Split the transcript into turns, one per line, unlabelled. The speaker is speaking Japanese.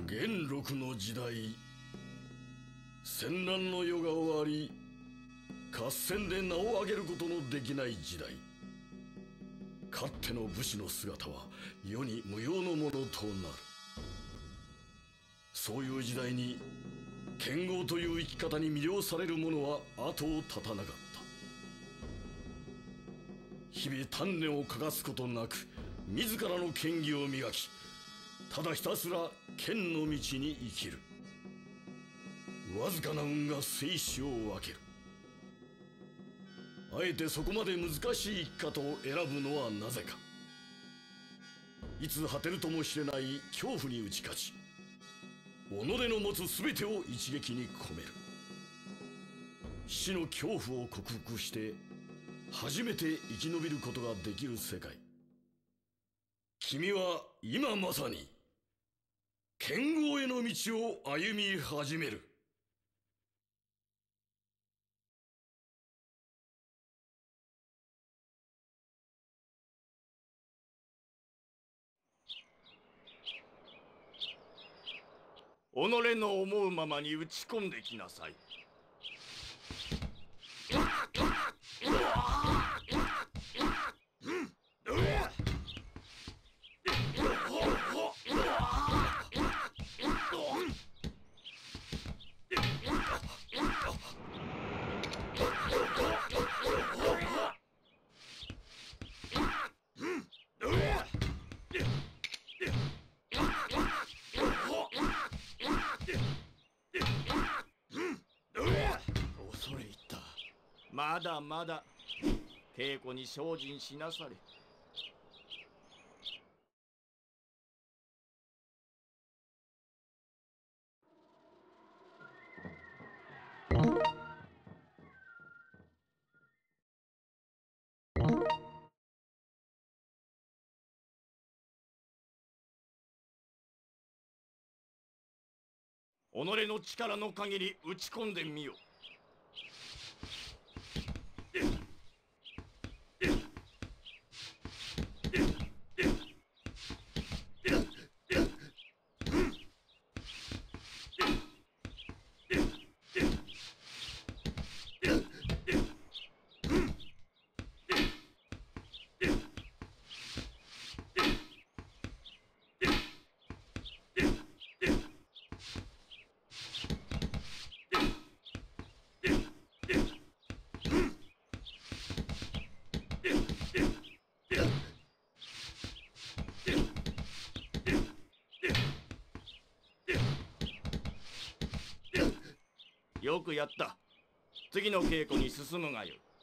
元禄の時代、戦乱の世が終わり、合戦で名を上げることのできない時代。かっての武士の姿は世に無用のものとなる。そういう時代に剣豪という生き方に魅了される者は後を絶たなかった。日々鍛錬を欠かすことなく自らの剣技を磨き、ただひたすら剣の道に生きる。わずかな運が生死を分ける。あえてそこまで難しい生き方を選ぶのはなぜか。いつ果てるともしれない恐怖に打ち勝ち、己の持つ全てを一撃に込める。死の恐怖を克服して初めて生き延びることができる世界。君は今まさに剣豪への道を歩み始める。
己の思うままに打ち込んできなさい。恐れ入った。まだまだ稽古に精進しなされ。己の力の限り打ち込んでみよ。よくやった。次の稽古に進むがよい。